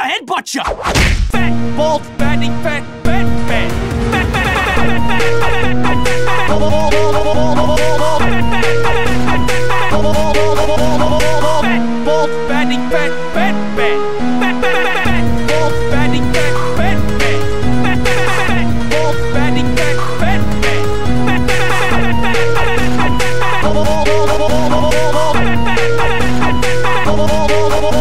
gonna headbutt ya! Fat, bald, fattening, fat, fat, fat. Fat, fat, fat, fat, fat, fat, fat, fat, fat. Bald, fattening, fat, fat, fat. Fat, fat, fat, fat. Bald, fattening, fat, fat, fat. Fat, fat, fat, fat. Bald, fattening, fat, fat, fat. Fat, fat, fat, fat, fat, fat, fat, fat.